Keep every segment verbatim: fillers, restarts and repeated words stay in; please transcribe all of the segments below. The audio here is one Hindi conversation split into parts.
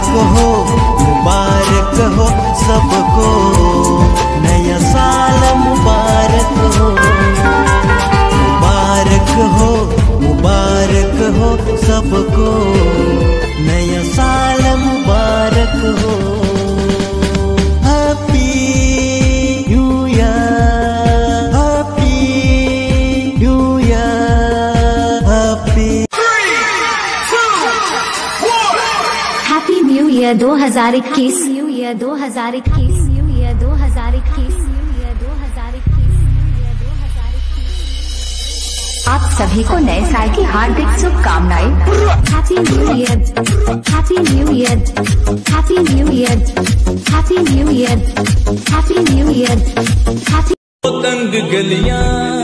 हो मुबारक हो सबको, नया साल मुबारक हो। मुबारक हो मुबारक हो सबको, नया साल मुबारक हो। Happy new year, happy new year, happy happy new year दो हजार इक्कीस, न्यू ईयर दो हजार इक्कीस, न्यू ईयर दो हजार इक्कीस, न्यू ईयर दो हजार इक्कीस, न्यू ईयर दो हजार इक्कीस। आप सभी को नए साल की हार्दिक शुभकामनाएं। Happy new year, happy new year, happy new year, happy new year, happy new year, happy. तंग गलियां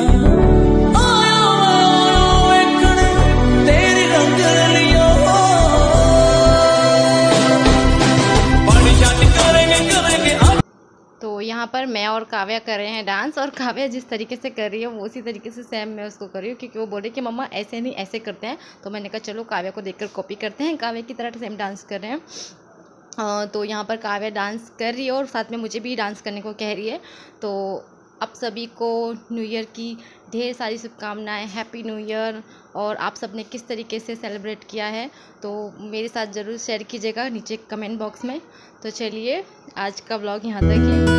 तो यहाँ पर मैं और काव्या कर रहे हैं डांस, और काव्या जिस तरीके से कर रही है वो उसी तरीके से सेम मैं उसको कर रही हूँ, क्योंकि वो बोले कि मम्मा ऐसे नहीं ऐसे करते हैं। तो मैंने कहा चलो काव्या को देखकर कॉपी करते हैं, काव्या की तरह सेम डांस कर रहे हैं। तो यहाँ पर काव्या डांस कर रही है और साथ में मुझे भी डांस करने को कह रही है। तो आप सभी को न्यू ईयर की ढेर सारी शुभकामनाएं, हैप्पी न्यू ईयर। और आप सब ने किस तरीके से सेलिब्रेट किया है तो मेरे साथ ज़रूर शेयर कीजिएगा नीचे कमेंट बॉक्स में। तो चलिए आज का व्लॉग यहाँ तक ही।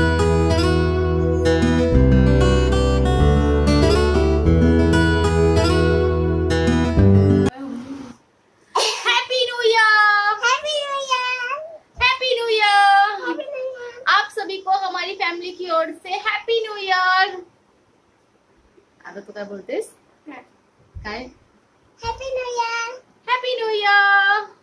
Happy new year, happy new year, happy new year. आप सभी को हमारी फैमिली की ओर से हैप्पी न्यू ईयर। अब तो क्या बोलते हैं? Happy new year, happy new year.